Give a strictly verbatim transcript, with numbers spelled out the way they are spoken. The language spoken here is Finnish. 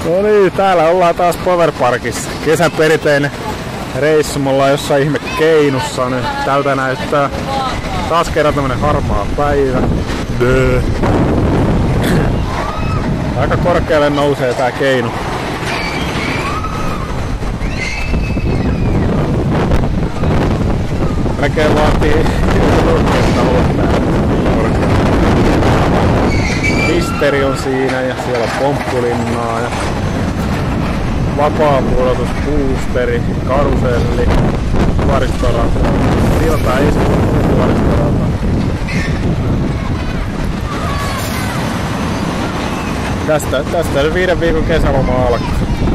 No niin, täällä ollaan taas Powerparkissa. Kesän perinteinen reissu. Me ollaan jossain ihme Keinussa nyt. Tältä näyttää taas kerran tämmönen harmaa päivä. Dö. Aika korkealle nousee tää Keinu. Melkein vaatii nurkkeesta olla korkealla. Misteri on siinä ja siellä on pomppulinnaa ja vapaapudotus, boosteri, karuselli, vuoristorata, silta esitys, vuoristorata. Tästä, tästä viiden viikon kesäloma alkaa.